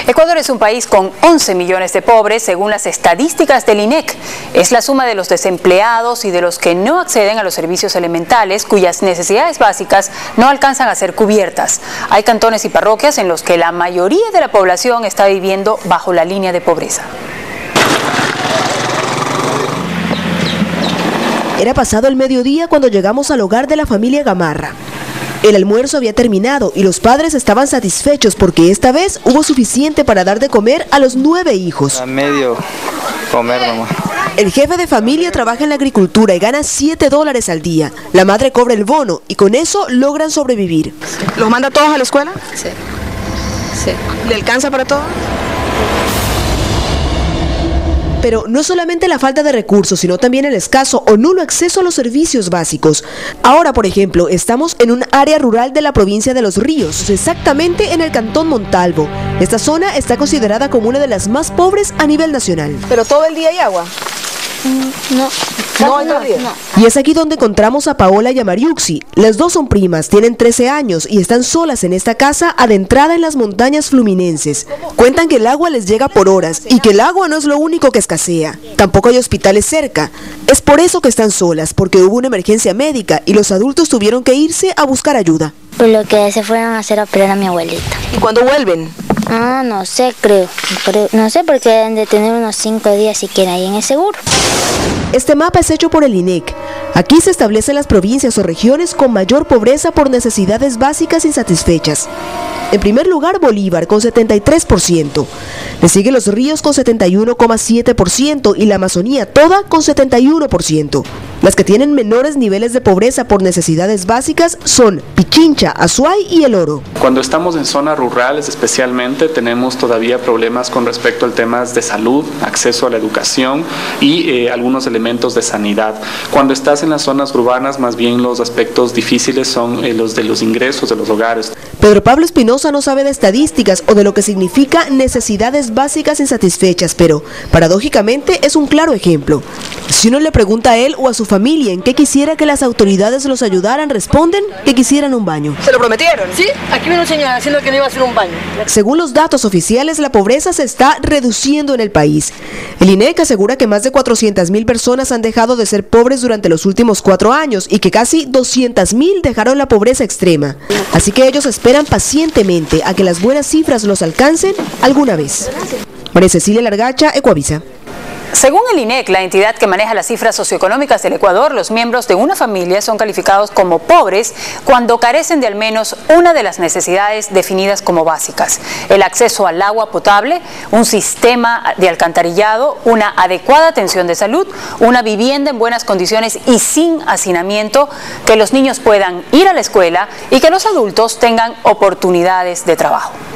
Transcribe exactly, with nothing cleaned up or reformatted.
Ecuador es un país con once millones de pobres, según las estadísticas del INEC. Es la suma de los desempleados y de los que no acceden a los servicios elementales, cuyas necesidades básicas no alcanzan a ser cubiertas. Hay cantones y parroquias en los que la mayoría de la población está viviendo bajo la línea de pobreza. Era pasado el mediodía cuando llegamos al hogar de la familia Gamarra. El almuerzo había terminado y los padres estaban satisfechos porque esta vez hubo suficiente para dar de comer a los nueve hijos. A medio comer nomás. El jefe de familia trabaja en la agricultura y gana siete dólares al día. La madre cobra el bono y con eso logran sobrevivir. ¿Los manda todos a la escuela? Sí. Sí. ¿Le alcanza para todo? Pero no solamente la falta de recursos, sino también el escaso o nulo acceso a los servicios básicos. Ahora, por ejemplo, estamos en un área rural de la provincia de Los Ríos, exactamente en el cantón Montalvo. Esta zona está considerada como una de las más pobres a nivel nacional. ¿Pero todo el día hay agua? No. No, no, no. Y es aquí donde encontramos a Paola y a Mariuxi. Las dos son primas, tienen trece años y están solas en esta casa adentrada en las montañas fluminenses. Cuentan que el agua les llega por horas y que el agua no es lo único que escasea. Tampoco hay hospitales cerca. Es por eso que están solas, porque hubo una emergencia médica y los adultos tuvieron que irse a buscar ayuda. Por lo que se fueron a hacer operar a mi abuelita. ¿Y cuándo vuelven? Ah, no sé, creo. creo no sé, porque deben de tener unos cinco días siquiera ahí en el seguro. Este mapa es hecho por el INEC. Aquí se establecen las provincias o regiones con mayor pobreza por necesidades básicas insatisfechas. En primer lugar, Bolívar, con setenta y tres por ciento. Le sigue Los Ríos con setenta y uno coma siete por ciento y la Amazonía toda con setenta y uno por ciento. Las que tienen menores niveles de pobreza por necesidades básicas son Pichincha, Azuay y El Oro. Cuando estamos en zonas rurales especialmente, tenemos todavía problemas con respecto al temas de salud, acceso a la educación y eh, algunos elementos de sanidad. Cuando estás en las zonas urbanas, más bien los aspectos difíciles son eh, los de los ingresos de los hogares. Pedro Pablo Espinosa no sabe de estadísticas o de lo que significa necesidades básicas insatisfechas, pero paradójicamente es un claro ejemplo. Si uno le pregunta a él o a su familia en qué quisiera que las autoridades los ayudaran, responden que quisieran un baño. ¿Se lo prometieron? Sí, aquí vino un señor diciendo que no iba a hacer un baño. Según los datos oficiales, la pobreza se está reduciendo en el país. El INEC asegura que más de cuatrocientas mil personas han dejado de ser pobres durante los últimos cuatro años y que casi doscientas mil dejaron la pobreza extrema. Así que ellos esperan pacientemente a que las buenas cifras los alcancen alguna vez. María Cecilia Largacha, Ecuavisa. Según el INEC, la entidad que maneja las cifras socioeconómicas del Ecuador, los miembros de una familia son calificados como pobres cuando carecen de al menos una de las necesidades definidas como básicas: el acceso al agua potable, un sistema de alcantarillado, una adecuada atención de salud, una vivienda en buenas condiciones y sin hacinamiento, que los niños puedan ir a la escuela y que los adultos tengan oportunidades de trabajo.